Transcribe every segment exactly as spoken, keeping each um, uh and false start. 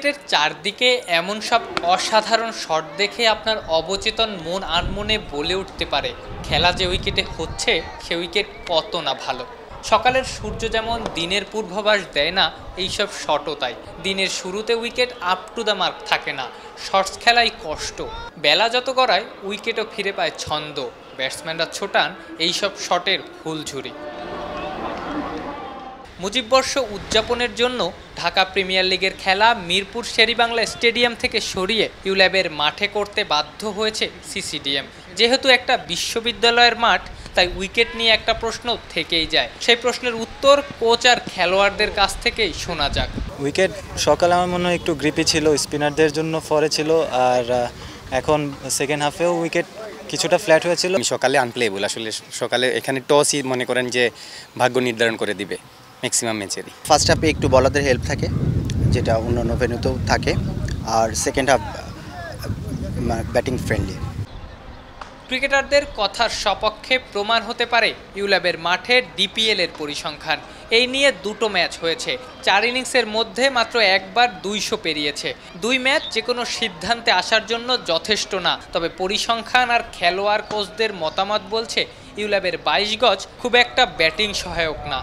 উইকেটের চারদিকে এমন সব অসাধারণ শট দেখে আপনার অবচেতন মন আনমনে বলে উঠতে পারে খেলা যে উইকেটে হচ্ছে সে উইকেট কত না ভালো। সকালের সূর্য যেমন দিনের পূর্বাভাস দেয় না, এইসব শটও তাই। দিনের শুরুতে wicket up to the mark থাকে না, শর্টস খেলাই কষ্ট। বেলা যত গড়ায় উইকেটও ফিরে পায় ছন্দ, ব্যাটসম্যানরা ছোটান এইসব শটের হুলঝুরি। মুজিববর্ষ উদযাপনের জন্য ঢাকা প্রিমিয়ার লিগের খেলা মিরপুর শেরেবাংলা স্টেডিয়াম থেকে সরিয়ে ইউল্যাবের মাঠে করতে বাধ্য হয়েছে সিসিডিএম। যেহেতু একটা বিশ্ববিদ্যালয়ের মাঠ, তাই উইকেট নিয়ে একটা প্রশ্ন থেকেই যায়। সেই প্রশ্নের উত্তর কোচ আর খেলোয়াড়দের কাছ থেকেই শোনা যাক। উইকেট সকালে আমার মনে হয় একটু গ্রিপি ছিল, স্পিনারদের জন্য ফরে ছিল, আর এখন সেকেন্ড হাফেও উইকেট কিছুটা ফ্ল্যাট হয়েছিল। সকালে আনপ্লেয়েবল, আসলে সকালে এখানে টসই মনে করেন যে ভাগ্য নির্ধারণ করে দিবে ম্যাক্সিমাম ম্যাচেরই। ফার্স্ট হাফে একটু বলারদের হেল্প থাকে, যেটা অন্যান্য ভেন্যুতেও থাকে, আর সেকেন্ড হাফ ব্যাটিং ফ্রেন্ডলি। ক্রিকেটারদের কথার সপক্ষে প্রমাণ হতে পারে ইউল্যাবের মাঠে ডিপিএল এর পরিসংখ্যান। এই নিয়ে দুটো ম্যাচ হয়েছে, চার ইনিংসের মধ্যে মাত্র একবার দুইশো পেরিয়েছে। দুই ম্যাচ যে কোনো সিদ্ধান্তে আসার জন্য যথেষ্ট না, তবে পরিসংখ্যান আর খেলোয়াড় কোচদের মতামত বলছে ইউল্যাবের বাইশ গজ খুব একটা ব্যাটিং সহায়ক না।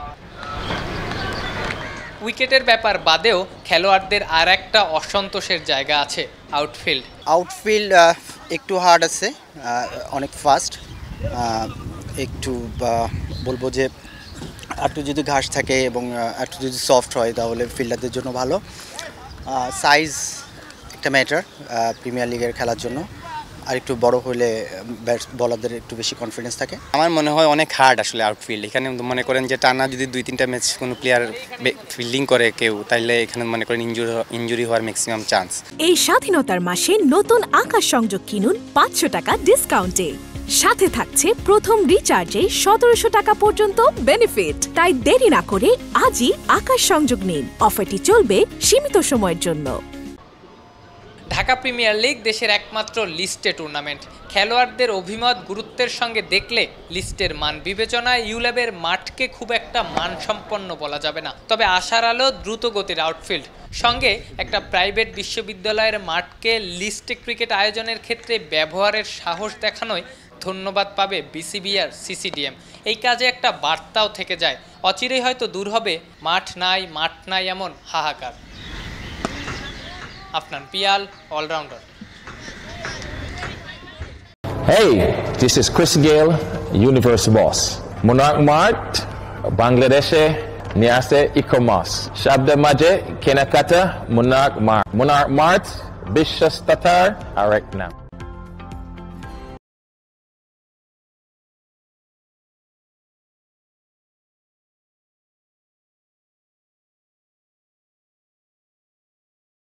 উইকেটের ব্যাপার বাদেও খেলোয়াড়দের আর একটা অসন্তোষের জায়গা আছে, আউটফিল্ড। আউটফিল্ড একটু হার্ড আছে, অনেক ফাস্ট, একটু বলবো যে একটু যদি ঘাস থাকে এবং একটু যদি সফট হয় তাহলে ফিল্ডারদের জন্য ভালো। সাইজ একটা ম্যাটার প্রিমিয়ার লিগের খেলার জন্য, আর একটু বড় হলে ব্যাটস বলারদের একটু বেশি কনফিডেন্স থাকে। আমার মনে হয় অনেক হার্ড আসলে আউটফিল্ড। এখানে মনে করেন যে টানা যদি দুই তিনটা ম্যাচ কোনো প্লেয়ার ফিল্ডিং করে কেউ, তাইলে এখানে মনে করেন ইনজুরি ইনজুরি হওয়ার ম্যাক্সিমাম চান্স। এই স্বাধীনতার মাসে নতুন আকাশ সংযোগ কিনুন পাঁচশো টাকা ডিসকাউন্টে, সাথে থাকছে প্রথম রিচার্জে সতেরোশো টাকা পর্যন্ত বেনিফিট। তাই দেরি না করে আজই আকাশ সংযোগ নিন, অফারটি চলবে সীমিত সময়ের জন্য। ঢাকা প্রিমিয়ার লিগ দেশের একমাত্র লিস্টে টুর্নামেন্ট। খেলোয়াড়দের অভিমত গুরুত্বের সঙ্গে দেখলে লিস্টের মান বিবেচনায় ইউল্যাবের মাঠকে খুব একটা মানসম্পন্ন বলা যাবে না, তবে আশার আলো দ্রুত গতির আউটফিল্ড সঙ্গে একটা প্রাইভেট বিশ্ববিদ্যালয়ের মাঠকে লিস্টে ক্রিকেট আয়োজনের ক্ষেত্রে ব্যবহারের সাহস দেখানোয় ধন্যবাদ পাবে বিসিবি আর সিসিডিএম। এই কাজে একটা বার্তাও থেকে যায়, অচিরেই হয়তো দূর হবে মাঠ নাই মাঠ নাই এমন হাহাকার। Afnan Pial, Allrounder. Hey, this is Chris Gale, Universe Boss. Monarch Mart, Bangladeshe, Niase Ikomas. Shabda Maje, Kenakata, Monarch Mart. Monarch Mart, Bishas Tatar, Arekna.